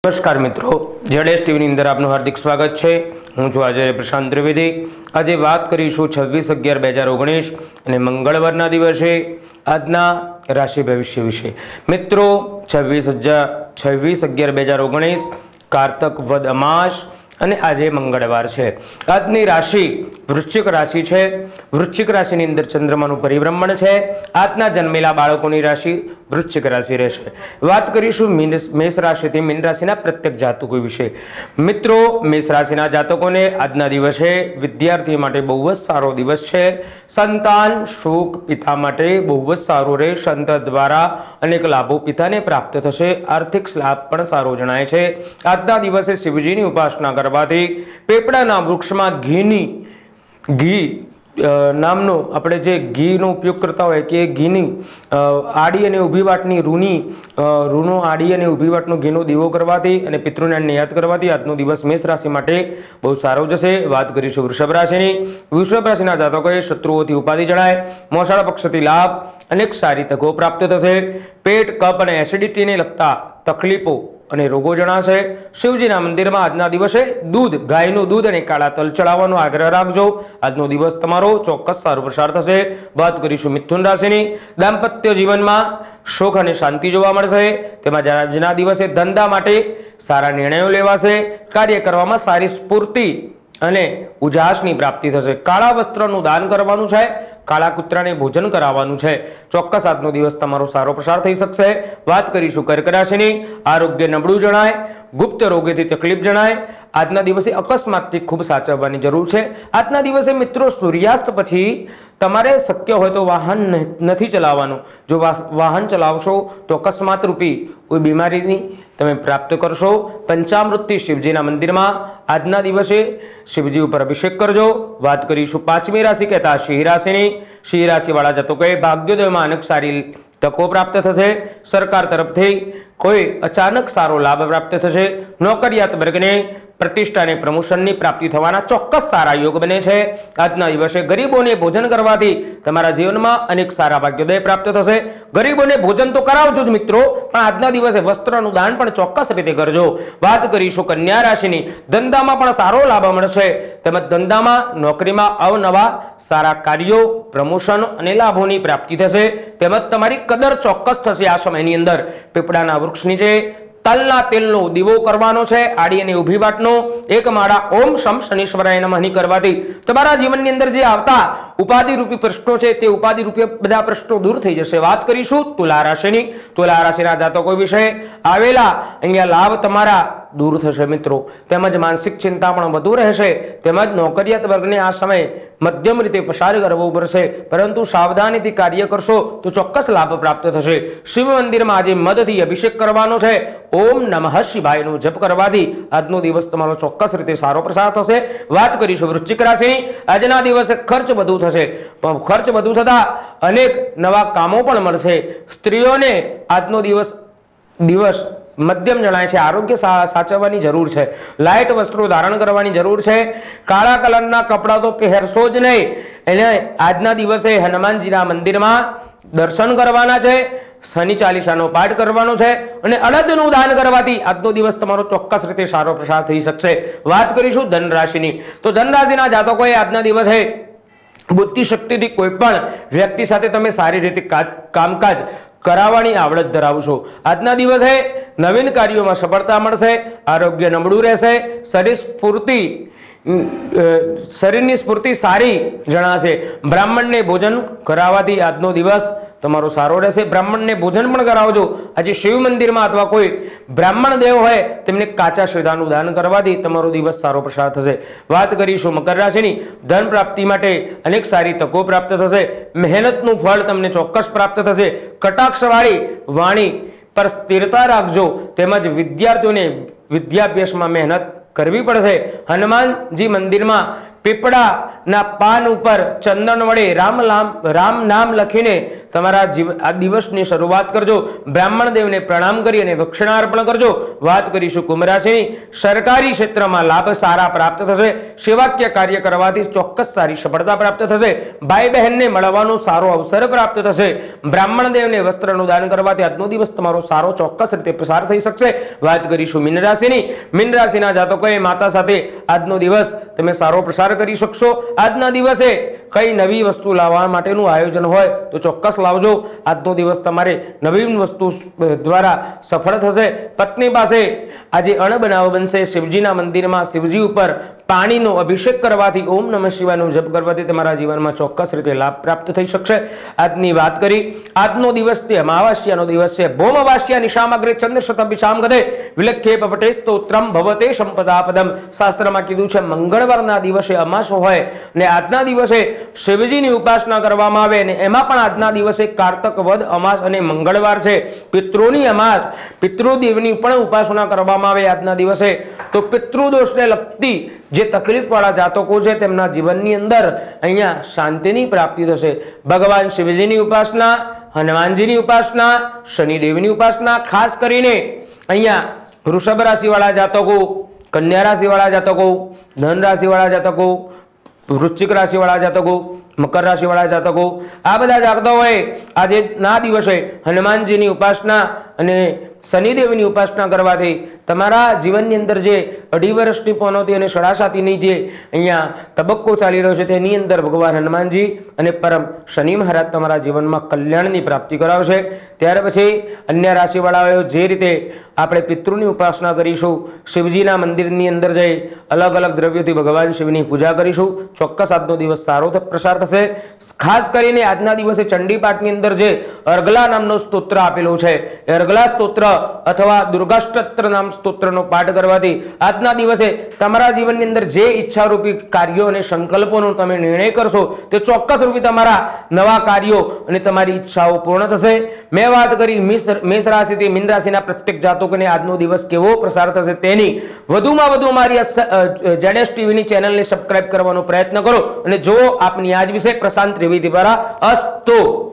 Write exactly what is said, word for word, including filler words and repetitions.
नमस्कार मित्रों, जेडेस टीवी ની અંદર આપનું હાર્દિક સ્વાગત છે। હું છું આજે પ્રશાંત ત્રિવેદી। આજે વાત કરીશું છવ્વીસ અગિયાર બે હજાર ઓગણીસ અને મંગળવારના દિવસે આજના રાશિ ભવિષ્ય વિશે। મિત્રો, છવ્વીસ હજાર છવ્વીસ અગિયાર બે હજાર ઓગણીસ કારતક વદ અમાસ અને આજે મંગળવાર છે। આજની રાશિ વૃશ્ચિક રાશિ છે। વૃશ્ચિક રાશિની અંદર ચંદ્રમાનું પરિભ્રમણ છે। આજના જન્મેલા બાળકોની રાશિ વૃશ્ચિક રાશિ રહેશે। વાત કરીશું મેષ રાશિથી મીન રાશિના પ્રત્યેક જાતકો વિશે। મિત્રો, મેષ રાશિના જાતકોને આજના દિવસે વિદ્યાર્થી માટે બહુ જ સારો દિવસ છે। સંતાન સુખ પિતા માટે બહુ જ સારો રહે। સંતાન દ્વારા અનેક લાભો પિતાને પ્રાપ્ત થશે। આર્થિક લાભ પણ સારો જણાય છે। આજના દિવસે શિવજીની ઉપાસના કરવાથી પેપડાના વૃક્ષમાં ઘીની ઘી નામનો આપણે જે ઘીનો ઉપયોગ કરતા હોય કે ઘીની આડી અને ઊભી વાટની રૂની રૂનો આડી અને ઊભી વાટનો ઘીનો દીવો કરવાથી અને પિતૃને યાદ કરવાથી આજનો દિવસ મેષ રાશિ માટે બહુ સારો જશે। વાત કરીશું વૃષભ રાશિની। વૃષભ રાશિના જાતકોએ શત્રુઓથી ઉપાધિ જણાય। મોસાળ પક્ષથી લાભ અનેક સારી તકો પ્રાપ્ત થશે। પેટ કફ અને એસિડિટીને લગતા તકલીફો અને રોગો જણાશે। શિવજીના મંદિરમાં આજના દિવસે દૂધ ગાયનું દૂધ અને કાળા તલ ચડાવવાનો આગ્રહ રાખજો। આજનો દિવસ તમારો ચોક્કસ સારો પ્રસાર થશે। વાત કરીશું મિથુન રાશિની। દાંપત્ય જીવનમાં સુખ અને શાંતિ જોવા મળશે। તેમાં આજના દિવસે ધંધા માટે સારા નિર્ણયો લેવાશે। કાર્ય કરવામાં સારી સ્ફૂર્તિ અને ઉજાસની પ્રાપ્તિ થશે। કાળા વસ્ત્રનું દાન કરવાનું છે। કાળા કૂતરાને ભોજન કરાવવાનું છે। ચોક્કસ આજનો દિવસ તમારો સારો પ્રસાર થઈ શકશે। વાત કરીશું કર્ક રાશિની। આરોગ્ય નબળું જણાય। ગુપ્ત રોગેથી તકલીફ જણાય। આજના દિવસે અકસ્માતથી ખૂબ સાચવવાની જરૂર છે। આજના દિવસે મિત્રો સૂર્યાસ્ત પછી તમારે શક્ય હોય તો વાહન નથી ચલાવવાનું। જો વાહન ચલાવશો તો અકસ્માત રૂપી કોઈ બીમારીની તમે પ્રાપ્ત કરશો। પંચામૃતથી શિવજીના મંદિરમાં આજના દિવસે શિવજી ઉપર અભિષેક કરજો। વાત કરીશું પાંચમી રાશિ કહેતા સિંહ રાશિની। સિંહ રાશિવાળા જાતકોએ ભાગ્યોદયમાં અનેક સારી તકો પ્રાપ્ત થશે। સરકાર તરફથી કોઈ અચાનક સારો લાભ પ્રાપ્ત થશે। નોકરિયાત વર્ગને પ્રતિષ્ઠા અને પ્રમોશનની પ્રાપ્તિ થવાના ચોક્કસ સારા યોગ બને છે। આજના દિવસે ગરીબોને ભોજન કરવાથી તમારા જીવનમાં અનેક સારા ભાગ્યોદય પ્રાપ્ત થશે। ગરીબોને ભોજન તો કરાવજો જ મિત્રો, પણ આજના દિવસે વસ્ત્રનું દાન પણ ચોક્કસ રીતે કરજો। વાત કરીશું કન્યા રાશિની। ધંધામાં પણ સારો લાભ મળશે। તેમજ ધંધામાં નોકરીમાં અવનવા સારા કાર્યો પ્રમોશન અને લાભોની પ્રાપ્તિ થશે। તેમજ તમારી કદર ચોક્કસ થશે। આ સમયની અંદર પીપળાના વૃક્ષ નીચે તલના તેલનો દીવો કરવાનો છે। આડી અને ઊભી વાટનો એક માળા ઓમ શમ શનીશ્વરાય નમઃ કરવાથી તમારા જીવનની અંદર જે આવતા ઉપાધિ રૂપી પ્રશ્નો છે તે ઉપાધિ રૂપી બધા પ્રશ્નો દૂર થઈ જશે। વાત કરીશું તુલા રાશિની। તુલા રાશિના જાતકો વિશે આવેલા અહીંયા લાભ તમારા દૂર થશે મિત્રો। તેમજ માનસિક ચિંતા પણ વધુ રહેશે। તેમજ નોકરિયાત વર્ગને આ સમય મધ્યમ રીતે પસાર કરવો પડશે, પરંતુ સાવધાનીથી કાર્ય કરશો તો ચોક્કસ લાભ પ્રાપ્ત થશે। શિવ મંદિરમાં આજે મધથી અભિષેક કરવાનો છે। ઓમ નમઃ શિવાયનો જપ કરવાથી આજનો દિવસ તમારો ચોક્કસ રીતે સારો પ્રસાર થશે। વાત કરીશું વૃશ્ચિક રાશિની। આજના દિવસે ખર્ચ વધુ થશે। ખર્ચ વધુ થતા અનેક નવા કામો પણ મળશે। સ્ત્રીઓને આજનો દિવસ દિવસ મધ્યમ જણાય છે। આરોગ્ય સાચવવાની જરૂર છે। લાઇટ વસ્ત્રો ધારણ કરવાની જરૂર છે। કાળા કલરના કપડાં તો પહેરશો જ નહીં। એટલે આજના દિવસે હનુમાનજીના મંદિરમાં દર્શન કરવાના છે। શનિ ચાલીસાનો પાઠ કરવાનો છે અને અડદનું દાન કરવાથી આજનો દિવસ તમારો ચોક્કસ રીતે સારો પ્રસાર થઈ શકશે। વાત કરીશું ધન રાશિની। તો ધન રાશિના જાતકોએ આજના દિવસે બુદ્ધિ શક્તિથી કોઈ પણ વ્યક્તિ સાથે તમે સારી રીતે કામકાજ કરાવવાની આવડત ધરાવશો। આજના દિવસે નવીન કાર્યોમાં સફળતા મળશે। આરોગ્ય નબળું રહેશે। શરીર સ્ફૂર્તિ શરીરની સ્ફૂર્તિ સારી જણાશે। બ્રાહ્મણને ભોજન કરાવવાથી આજનો દિવસ તમારો સારો રહેશે। બ્રાહ્મણને ભોજન પણ કરાવજો। આજે શિવ મંદિરમાં અથવા કોઈ બ્રાહ્મણ દેવ હોય તેમને કાચા શ્રીદાનું દાન કરવાથી તમારો દિવસ સારો પ્રસાર થશે। વાત કરીશું મકર રાશિની। ધન પ્રાપ્તિ માટે અનેક સારી તકો પ્રાપ્ત થશે। મહેનતનું ફળ તમને ચોક્કસ પ્રાપ્ત થશે। કટાક્ષવાળી વાણી પર સ્થિરતા રાખજો। તેમજ વિદ્યાર્થીઓને વિદ્યાભ્યાસમાં મહેનત કરવી પડશે। હનુમાનજી મંદિરમાં પીપળાના પાન ઉપર ચંદન વડે રામ નામ રામ નામ લખીને તમારા જીવ આ દિવસની શરૂઆત કરજો। બ્રાહ્મણ દેવને પ્રણામ કરી અને દક્ષિણા અર્પણ કરજો। વાત કરીશું કુંભ રાશિની। સરકારી ક્ષેત્રમાં લાભ સારા પ્રાપ્ત થશે। સેવાકીય કાર્ય કરવાથી ચોક્કસ સારી સફળતા પ્રાપ્ત થશે। ભાઈ બહેનને મળવાનો સારો અવસર પ્રાપ્ત થશે। બ્રાહ્મણ દેવને વસ્ત્રનું દાન કરવાથી આજનો દિવસ તમારો સારો ચોક્કસ રીતે પસાર થઈ શકશે। વાત કરીશું મીન રાશિની। મીન રાશિના જાતકોએ માતા સાથે આજનો દિવસ તમે સારો પ્રસાર કરી શકશો। આજના દિવસે કઈ નવી વસ્તુ લાવવા માટેનું આયોજન હોય તો ચોક્કસ લાવજો। આજનો દિવસ તમારે નવીન વસ્તુ દ્વારા સફળ થશે। પત્ની પાસે આજે અણબનાવ બનશે। શિવજીના મંદિરમાં શિવજી ઉપર પાણીનો અભિષેક કરવાથી ઓમ નમઃ શિવાયનો જપ કરવાથી તમારા જીવનમાં ચોક્કસ રીતે લાભ પ્રાપ્ત થઈ શકશે। આજની વાત કરી આજનો દિવસ તે અમાવાસ્યાનો દિવસ છે। ભૌમ અમાવાસ્યા નિશામગ્રે ચંદ્ર શતભિષામ ગદે વિલખ્યે પપટે સ્તોત્રમ ભવતે સંપદાપદમ। શાસ્ત્રમાં કીધું છે મંગળવારના દિવસે અમાસ હોય ને આજના દિવસે શિવજીની ઉપાસના કરવામાં આવે અને એમાં પણ આજના દિવસે કાર્તક વદ અમાસ અને મંગળવાર છે। પિતૃની અમાસ પિતૃદેવની પણ ઉપાસના કરવામાં આવે આજના દિવસે તો પિતૃદોષને લગતી જે તકલીફ વાળા જાતકો છે તેમના જીવનની અંદર અહીંયા શાંતિની પ્રાપ્તિ થશે। ભગવાન શિવજીની ઉપાસના, હનુમાનજીની ઉપાસના, શનિદેવની ઉપાસના, ખાસ કરીને અહીંયા વૃષભ રાશિ વાળા જાતકો, કન્યા રાશિ વાળા જાતકો, ધન રાશિ વાળા જાતકો, વૃશ્ચિક રાશિ વાળા જાતકો, મકર રાશિ વાળા જાતકો આ બધા જાતકોએ આજે ના દિવસે હનુમાનજીની ઉપાસના અને શનિદેવની ઉપાસના કરવાથી તમારા જીવનની અંદર જે અઢી વર્ષની પનોતી અને સડાસાતીની જે અહીંયા તબક્કો ચાલી રહ્યો છે તેની અંદર ભગવાન હનુમાનજી અને પરમ શનિ મહારાજ તમારા જીવનમાં કલ્યાણની પ્રાપ્તિ કરાવશે। ત્યાર પછી અન્ય રાશિવાળાઓ જે રીતે આપણે પિતૃની ઉપાસના કરીશું, શિવજીના મંદિરની અંદર જઈ અલગ અલગ દ્રવ્યોથી ભગવાન શિવની પૂજા કરીશું, ચોક્કસ આજનો દિવસ સારો પ્રસાર થશે। ખાસ કરીને આજના દિવસે ચંડીપાઠની અંદર જે અર્ગલા નામનો સ્તોત્ર આપેલું છે એ અર્ગલા સ્તોત્ર અથવા દુર્ગાષ્ટોત્તર નામ સ્તોત્રનો પાઠ કરવાથી આજના દિવસે તમારા જીવનની અંદર જે ઈચ્છારૂપી કાર્યો અને સંકલ્પોનો તમે નિર્ણય કરશો તે ચોક્કસ રૂપે તમારા નવા કાર્યો અને તમારી ઈચ્છાઓ પૂર્ણ થશે। મેં વાત કરી મેષ રાશિથી મીન રાશિના પ્રત્યેક જાતકોને આજનો દિવસ કેવો પ્રસાર થશે તેની વધુમાં વધુ મારી જેડેશ ટીવીની ચેનલને સબસ્ક્રાઇબ કરવાનો પ્રયત્ન કરો અને જો આપની આજ વિશે પ્રશાંત ત્રિવેદી દ્વારા અસ્તુ।